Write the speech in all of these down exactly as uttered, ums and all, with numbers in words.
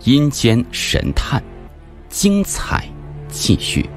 阴间神探，精彩继续。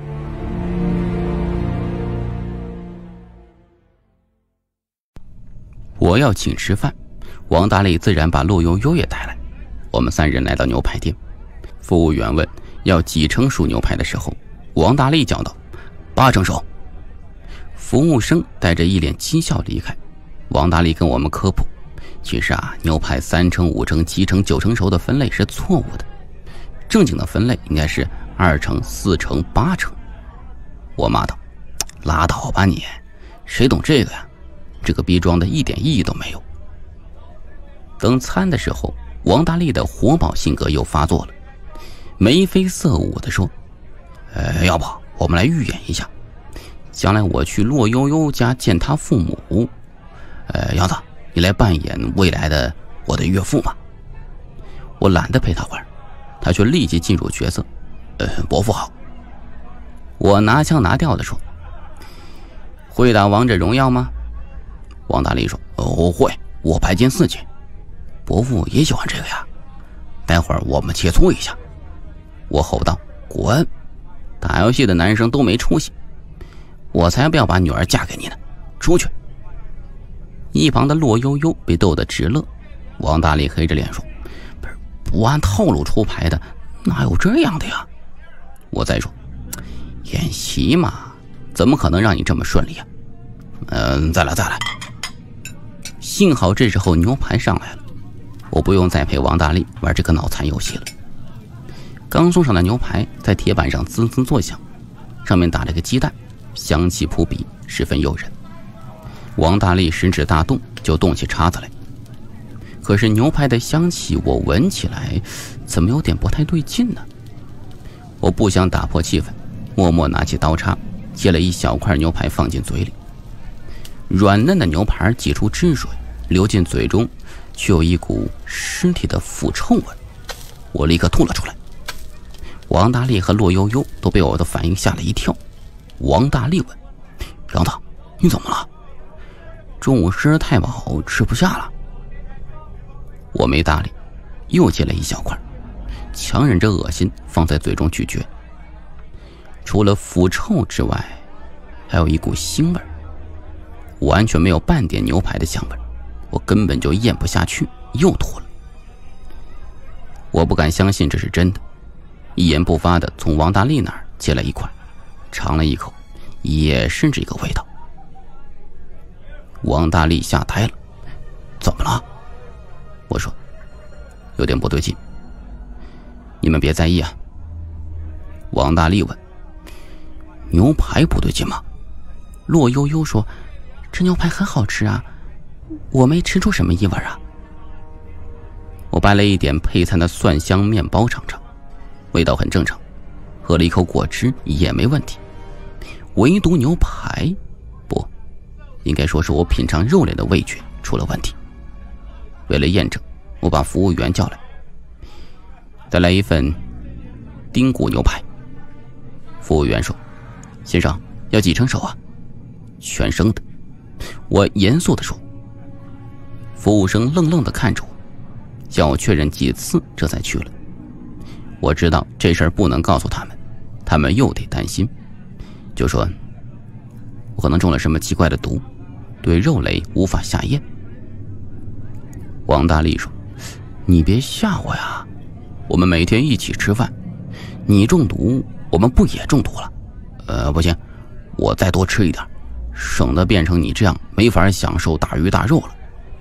我要请吃饭，王大力自然把陆悠悠也带来。我们三人来到牛排店，服务员问要几成熟牛排的时候，王大力叫道：八成熟。服务生带着一脸讥笑离开。王大力跟我们科普，其实啊，牛排三成、五成、七成、九成熟的分类是错误的，正经的分类应该是二成、四成、八成。我骂道：拉倒吧你，谁懂这个呀？这个逼装的一点意义都没有。等餐的时候，王大力的活宝性格又发作了，眉飞色舞地说：呃，要不我们来预演一下，将来我去骆悠悠家见他父母，呃，杨子，你来扮演未来的我的岳父吧。我懒得陪他玩，他却立即进入角色。呃，伯父好。我拿腔拿调地说：会打王者荣耀吗？王大力说：哦，会，我排进四级。伯父也喜欢这个呀，待会儿我们切磋一下。我吼道：滚！打游戏的男生都没出息，我才不要把女儿嫁给你呢，出去！一旁的骆悠悠被逗得直乐。王大力黑着脸说：不是，不按套路出牌的哪有这样的呀？我再说，演习嘛，怎么可能让你这么顺利啊？嗯、呃，再来再来。幸好这时候牛排上来了，我不用再陪王大力玩这个脑残游戏了。刚送上的牛排在铁板上滋滋作响，上面打了个鸡蛋，香气扑鼻，十分诱人。王大力食指大动，就动起叉子来。可是牛排的香气我闻起来怎么有点不太对劲呢？我不想打破气氛，默默拿起刀叉，切了一小块牛排放进嘴里。软嫩的牛排挤出汁水，流进嘴中，却有一股尸体的腐臭味。我立刻吐了出来。王大力和骆悠悠都被我的反应吓了一跳。王大力问：杨子，你怎么了？中午吃得太饱，吃不下了。我没搭理，又切了一小块，强忍着恶心放在嘴中咀嚼。除了腐臭之外，还有一股腥味，完全没有半点牛排的香味，我根本就咽不下去，又吐了。我不敢相信这是真的，一言不发地从王大力那儿切了一块，尝了一口，也是这个味道。王大力吓呆了：怎么了？我说：有点不对劲。你们别在意啊。王大力问：牛排不对劲吗？骆悠悠说：这牛排很好吃啊，我没吃出什么异味啊。我掰了一点配餐的蒜香面包尝尝，味道很正常，喝了一口果汁也没问题。唯独牛排，不，应该说是我品尝肉类的味觉出了问题。为了验证，我把服务员叫来：再来一份丁骨牛排。服务员说：先生，要几成熟啊？全生的。我严肃地说。服务生愣愣地看着我，向我确认几次，这才去了。我知道这事儿不能告诉他们，他们又得担心，就说我可能中了什么奇怪的毒，对肉类无法下咽。王大力说：你别吓我呀，我们每天一起吃饭，你中毒，我们不也中毒了？呃，不行，我再多吃一点，省得变成你这样没法享受大鱼大肉了。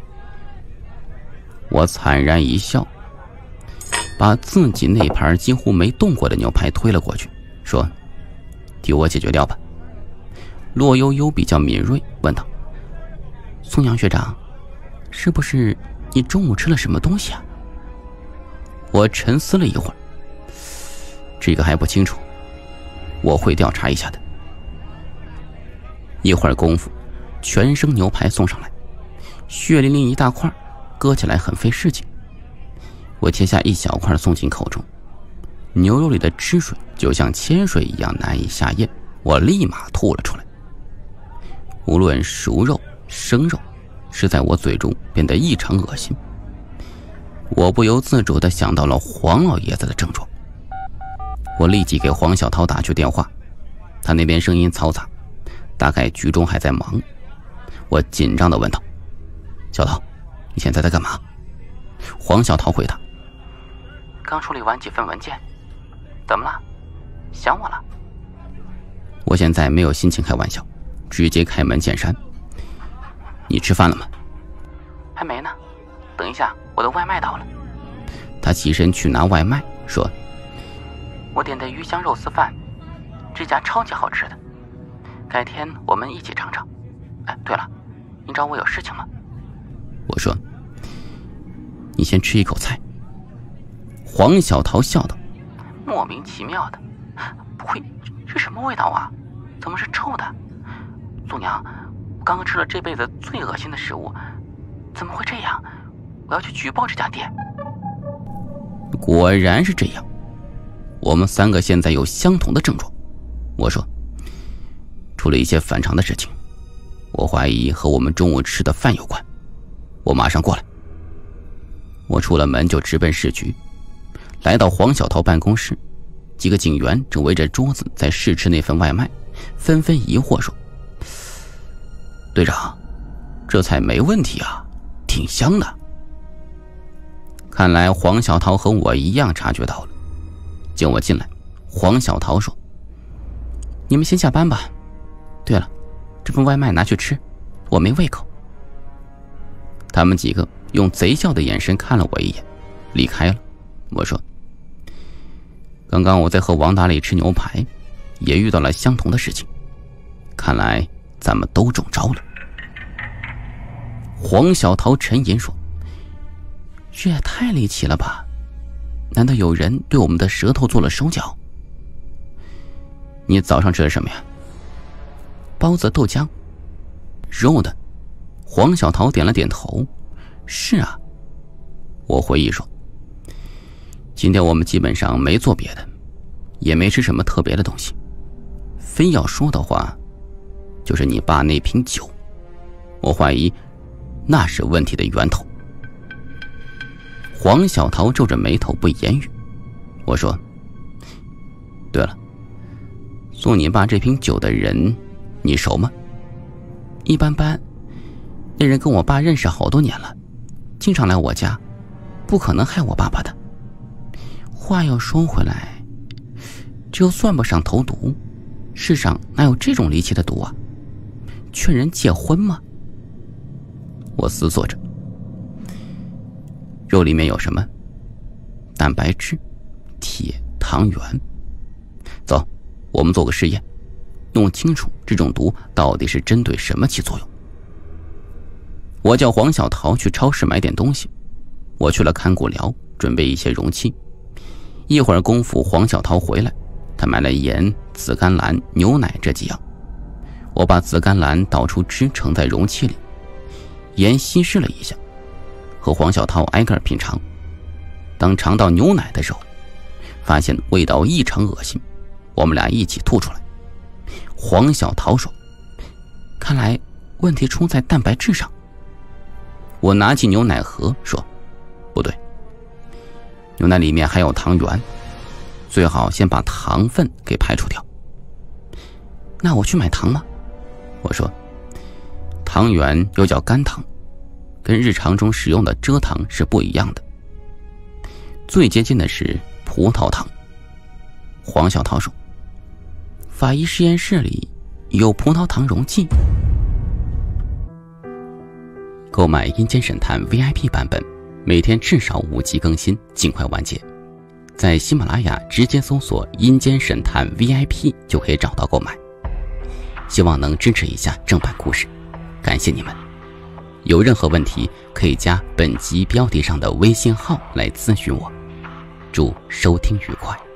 我惨然一笑，把自己那盘几乎没动过的牛排推了过去，说：替我解决掉吧。骆悠悠比较敏锐，问道：宋阳学长，是不是你中午吃了什么东西啊？我沉思了一会儿，这个还不清楚，我会调查一下的。一会儿功夫，全生牛排送上来，血淋淋一大块，割起来很费事情。我切下一小块送进口中，牛肉里的汁水就像铅水一样难以下咽，我立马吐了出来。无论熟肉生肉，是在我嘴中变得异常恶心。 我不由自主地想到了黄老爷子的症状。我立即给黄小涛打去电话，他那边声音嘈杂，大概局中还在忙。我紧张地问道：小涛，你现在在干嘛？黄小涛回答：刚处理完几份文件。怎么了？想我了？我现在没有心情开玩笑，直接开门见山：你吃饭了吗？还没呢，等一下我的外卖到了。他起身去拿外卖，说：我点的鱼香肉丝饭，这家超级好吃的，改天我们一起尝尝。哎，对了，你找我有事情吗？我说：你先吃一口菜。黄小桃笑道：莫名其妙的，不会，这什么味道啊？怎么是臭的？祖娘，我刚刚吃了这辈子最恶心的食物，怎么会这样？我要去举报这家店。果然是这样，我们三个现在有相同的症状。我说：出了一些反常的事情，我怀疑和我们中午吃的饭有关，我马上过来。我出了门就直奔市局，来到黄小桃办公室，几个警员正围着桌子在试吃那份外卖，纷纷疑惑说：队长，这菜没问题啊，挺香的。看来黄小桃和我一样察觉到了。见我进来，黄小桃说：你们先下班吧。对了，这份外卖拿去吃，我没胃口。他们几个用贼笑的眼神看了我一眼，离开了。我说：刚刚我在和王大力吃牛排，也遇到了相同的事情，看来咱们都中招了。黄小桃沉吟说：这也太离奇了吧，难道有人对我们的舌头做了手脚？你早上吃了什么呀？包子豆浆。肉的？黄小桃点了点头。是啊。我回忆说：今天我们基本上没做别的，也没吃什么特别的东西，非要说的话，就是你爸那瓶酒，我怀疑那是问题的源头。黄小桃皱着眉头不言语。我说：对了，送你爸这瓶酒的人你熟吗？一般般，那人跟我爸认识好多年了，经常来我家，不可能害我爸爸的。话又说回来，这又算不上投毒，世上哪有这种离奇的毒啊？劝人结婚吗？我思索着。肉里面有什么？蛋白质、铁、糖原。走，我们做个实验，弄清楚这种毒到底是针对什么起作用。我叫黄小桃去超市买点东西，我去了看骨疗，准备一些容器。一会儿功夫，黄小桃回来，她买了盐、紫甘蓝、牛奶这几样。我把紫甘蓝倒出汁，盛在容器里，盐稀释了一下，和黄小桃挨个品尝。当尝到牛奶的时候，发现味道异常恶心，我们俩一起吐出来。黄小桃说：看来问题出在蛋白质上。我拿起牛奶盒说：不对，牛奶里面还有糖原，最好先把糖分给排除掉。那我去买糖吗？我说：糖原又叫甘糖，跟日常中使用的蔗糖是不一样的，最接近的是葡萄糖。黄小桃说：法医实验室里有葡萄糖溶剂。购买阴间神探 V I P 版本，每天至少五集更新，尽快完结。在喜马拉雅直接搜索阴间神探 V I P 就可以找到购买。希望能支持一下正版故事，感谢你们。有任何问题可以加本集标题上的微信号来咨询我。祝收听愉快。